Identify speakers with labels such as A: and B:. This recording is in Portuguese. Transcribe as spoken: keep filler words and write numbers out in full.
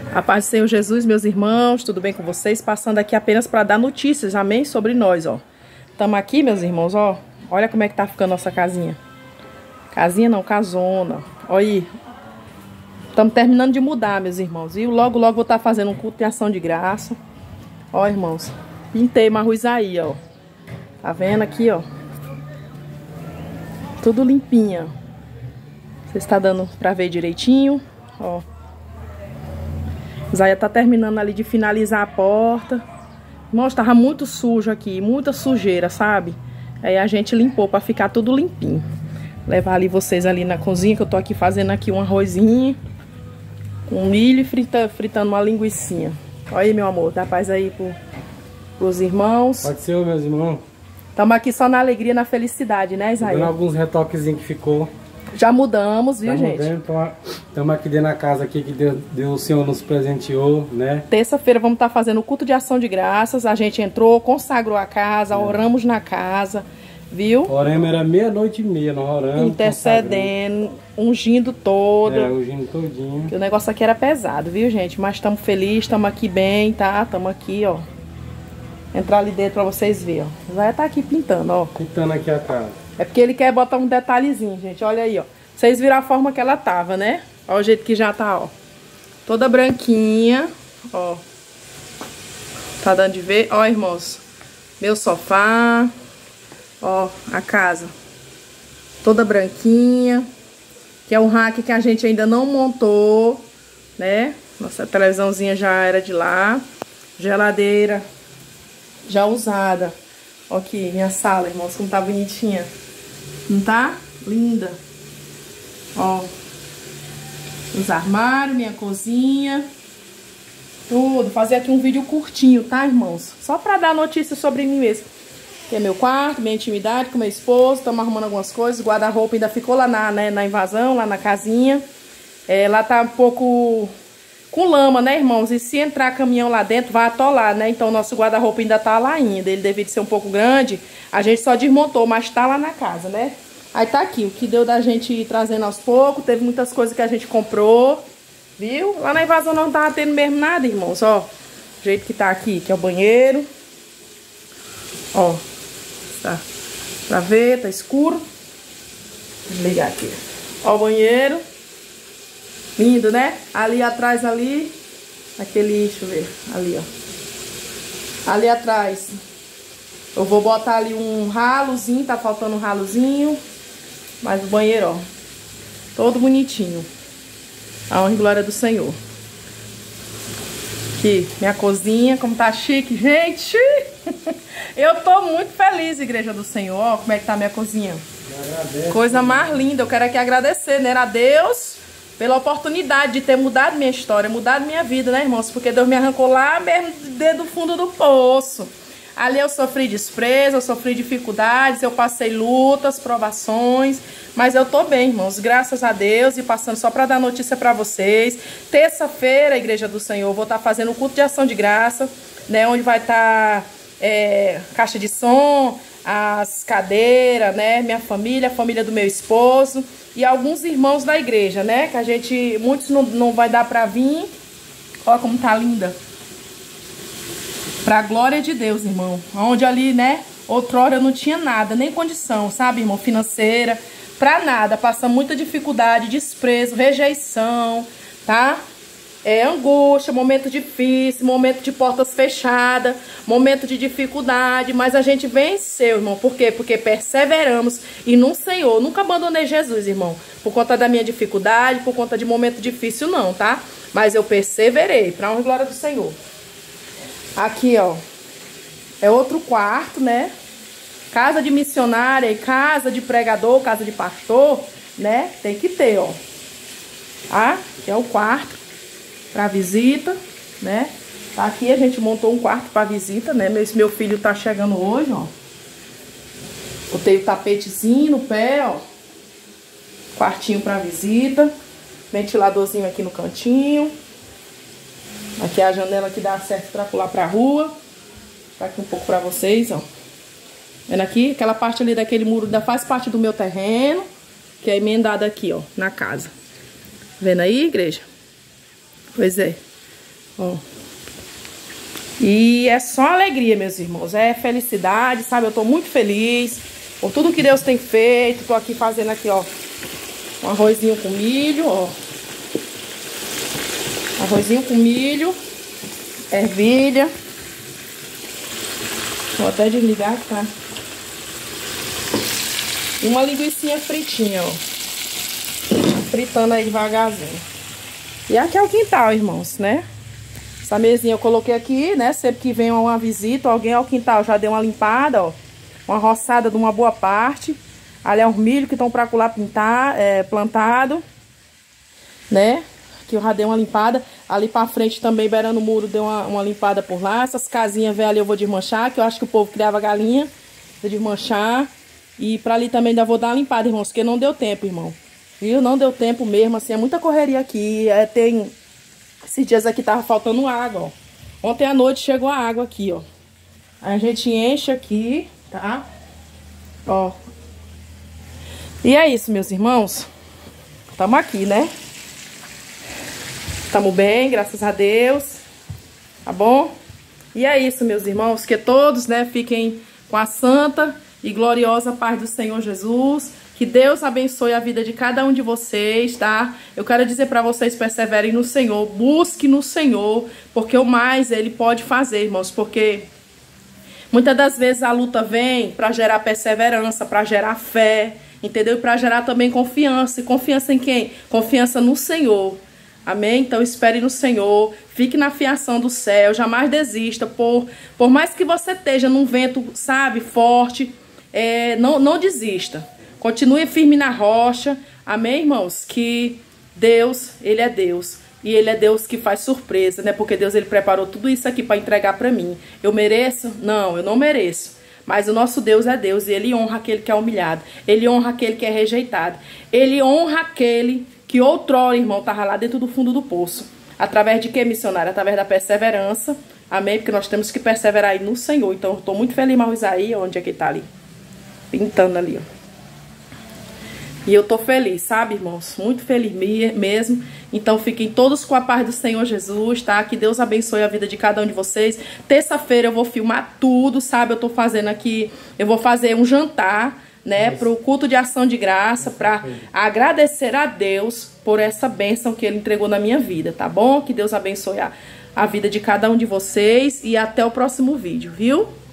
A: A paz do Senhor Jesus, meus irmãos, tudo bem com vocês? Passando aqui apenas para dar notícias, amém? Sobre nós, ó. Estamos aqui, meus irmãos, ó. Olha como é que tá ficando nossa casinha. Casinha não, casona. Olha aí. Estamos terminando de mudar, meus irmãos, viu? Logo, logo vou estar fazendo um culto de ação de graça. Ó, irmãos. Pintei uma ruizaí, ó. Tá vendo aqui, ó? Tudo limpinha. Você está dando pra ver direitinho, ó. Zaya tá terminando ali de finalizar a porta. Irmãos, tava muito sujo aqui, muita sujeira, sabe? Aí a gente limpou pra ficar tudo limpinho. Levar ali vocês ali na cozinha, que eu tô aqui fazendo aqui um arrozinho com milho e frita, fritando uma linguicinha. Olha aí, meu amor, dá paz aí pro, pros irmãos.
B: Pode ser, meus irmãos.
A: Estamos aqui só na alegria, na felicidade, né, Zaya?
B: Dando alguns retoquezinhos que ficou.
A: Já mudamos, viu,
B: Já
A: gente?
B: Estamos aqui dentro da casa aqui que Deus, Deus, o Senhor nos presenteou, né?
A: Terça-feira vamos estar fazendo o culto de ação de graças. A gente entrou, consagrou a casa, é. oramos na casa, viu?
B: Oramos, era meia-noite e meia, nós oramos.
A: Intercedendo, ungindo todo.
B: É, ungindo todinho.
A: Que o negócio aqui era pesado, viu, gente? Mas estamos felizes, estamos aqui bem, tá? Estamos aqui, ó. Entrar ali dentro pra vocês verem, ó. Vai estar aqui pintando, ó.
B: Pintando aqui a casa.
A: É porque ele quer botar um detalhezinho, gente. Olha aí, ó. Vocês viram a forma que ela tava, né? Olha o jeito que já tá, ó. Toda branquinha, ó. Tá dando de ver? Ó, irmãos. Meu sofá. Ó, a casa. Toda branquinha. Que é um rack que a gente ainda não montou, né? Nossa televisãozinha já era de lá. Geladeira já usada. Ó aqui, minha sala, irmãos, como tá bonitinha. Não tá? Linda. Ó. Os armários, minha cozinha. Tudo. Fazer aqui um vídeo curtinho, tá, irmãos? Só pra dar notícia sobre mim mesmo. Aqui é meu quarto, minha intimidade com meu esposo. Estamos arrumando algumas coisas. O guarda-roupa ainda ficou lá na, né, na invasão, lá na casinha. É, lá tá um pouco com lama, né, irmãos? E se entrar caminhão lá dentro, vai atolar, né? Então, o nosso guarda-roupa ainda tá lá ainda. Ele deveria ser um pouco grande. A gente só desmontou, mas tá lá na casa, né? Aí tá aqui, o que deu da gente ir trazendo aos poucos. Teve muitas coisas que a gente comprou, viu? Lá na invasão não tava tendo mesmo nada, irmãos, ó. O jeito que tá aqui, que é o banheiro. Ó, tá pra ver, tá escuro. Vou ligar aqui. Ó o banheiro. Lindo, né? Ali atrás, ali, aquele, deixa eu ver, ali, ó. Ali atrás, eu vou botar ali um ralozinho, tá faltando um ralozinho. Mas o banheiro, ó, todo bonitinho. A honra e glória do Senhor. Aqui, minha cozinha, como tá chique, gente. Eu tô muito feliz, Igreja do Senhor. Ó, como é que tá a minha cozinha. Coisa mais linda. Eu quero aqui agradecer, né, a Deus pela oportunidade de ter mudado minha história, mudado minha vida, né, irmãos? Porque Deus me arrancou lá mesmo dentro do fundo do poço. Ali eu sofri desprezo, eu sofri dificuldades, eu passei lutas, provações, mas eu tô bem, irmãos, graças a Deus. E passando só para dar notícia para vocês, terça-feira, Igreja do Senhor, vou estar tá fazendo um culto de ação de graça, né, onde vai estar tá, é, caixa de som, as cadeiras, né, minha família, a família do meu esposo e alguns irmãos da igreja, né, que a gente, muitos não, não vai dar para vir. Olha como tá linda. Pra glória de Deus, irmão. Onde ali, né, outrora eu não tinha nada, nem condição, sabe, irmão, financeira, pra nada. Passa muita dificuldade, desprezo, rejeição, tá? É angústia, momento difícil, momento de portas fechadas, momento de dificuldade, mas a gente venceu, irmão. Por quê? Porque perseveramos e no Senhor. Nunca abandonei Jesus, irmão, por conta da minha dificuldade, por conta de momento difícil, não, tá? Mas eu perseverei, pra honra e glória do Senhor. Aqui, ó, é outro quarto, né? Casa de missionária e casa de pregador, casa de pastor, né? Tem que ter, ó. Ah, aqui é o quarto pra visita, né? Tá aqui, a gente montou um quarto pra visita, né? Esse meu filho tá chegando hoje, ó. Botei o tapetezinho no pé, ó. Quartinho pra visita. Ventiladorzinho aqui no cantinho. Aqui é a janela que dá certo pra pular pra rua. Tá aqui um pouco pra vocês, ó. Vendo aqui? Aquela parte ali daquele muro ainda faz parte do meu terreno, que é emendada aqui, ó, na casa. Vendo aí, igreja? Pois é. Ó. E é só alegria, meus irmãos. É felicidade, sabe? Eu tô muito feliz por tudo que Deus tem feito. Tô aqui fazendo aqui, ó, um arrozinho com milho, ó. Arrozinho com milho, ervilha. Vou até desligar, tá? E uma linguicinha fritinha, ó. Fritando aí devagarzinho. E aqui é o quintal, irmãos, né? Essa mesinha eu coloquei aqui, né? Sempre que vem uma visita, alguém ao quintal, já deu uma limpada, ó. Uma roçada de uma boa parte. Ali é os milho que estão pra colar pintar, é, plantado, né? Aqui eu já dei uma limpada. Ali pra frente também, beirando o muro, deu uma, uma limpada por lá. Essas casinhas velhas ali eu vou desmanchar, que eu acho que o povo criava galinha. Vou desmanchar. E pra ali também ainda vou dar uma limpada, irmãos, porque não deu tempo, irmão. Viu? Não deu tempo mesmo, assim, é muita correria aqui. É, tem... Esses dias aqui tava faltando água, ó. Ontem à noite chegou a água aqui, ó. A gente enche aqui, tá? Ó. E é isso, meus irmãos. Tamo aqui, né? Tamo bem, graças a Deus. Tá bom? E é isso, meus irmãos. Que todos, né, fiquem com a santa e gloriosa paz do Senhor Jesus. Que Deus abençoe a vida de cada um de vocês, tá? Eu quero dizer pra vocês, perseverem no Senhor, busquem no Senhor, porque o mais Ele pode fazer, irmãos, porque muitas das vezes a luta vem pra gerar perseverança, pra gerar fé, entendeu? E pra gerar também confiança. E confiança em quem? Confiança no Senhor. Amém? Então espere no Senhor, fique na fiação do céu, jamais desista, por, por mais que você esteja num vento, sabe, forte, é, não, não desista. Continue firme na rocha, amém, irmãos? Que Deus, Ele é Deus. E Ele é Deus que faz surpresa, né? Porque Deus, Ele preparou tudo isso aqui para entregar para mim. Eu mereço? Não, eu não mereço. Mas o nosso Deus é Deus e Ele honra aquele que é humilhado. Ele honra aquele que é rejeitado. Ele honra aquele que outrora, irmão, estava lá dentro do fundo do poço. Através de que, missionário? Através da perseverança, amém? Porque nós temos que perseverar aí no Senhor. Então, eu estou muito feliz, mas o Isaí, onde é que ele tá ali? Pintando ali, ó. E eu tô feliz, sabe, irmãos? Muito feliz mesmo. Então, fiquem todos com a paz do Senhor Jesus, tá? Que Deus abençoe a vida de cada um de vocês. Terça-feira eu vou filmar tudo, sabe? Eu tô fazendo aqui... Eu vou fazer um jantar, né? Isso. Pro culto de ação de graça, pra agradecer a Deus por essa bênção que Ele entregou na minha vida, tá bom? Que Deus abençoe a, a vida de cada um de vocês. E até o próximo vídeo, viu?